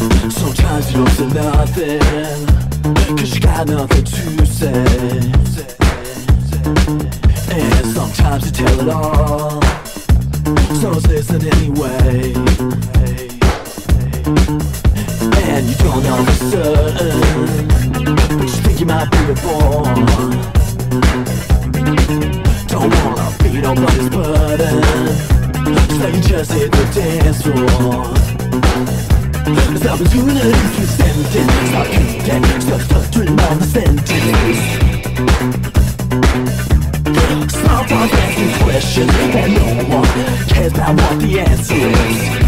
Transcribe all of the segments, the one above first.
Sometimes you don't say nothing, 'cause you got nothing to say. And sometimes you tell it all, so listen anyway. And you don't know for certain, but you think you might be reborn. Don't wanna be nobody's burden, so you just hit the dance floor. This opportunity to sentence, start content, start stuttering on the sentence. Stop on asking questions, and no one cares about what the answer is.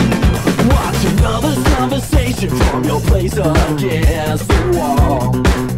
From your place against the wall.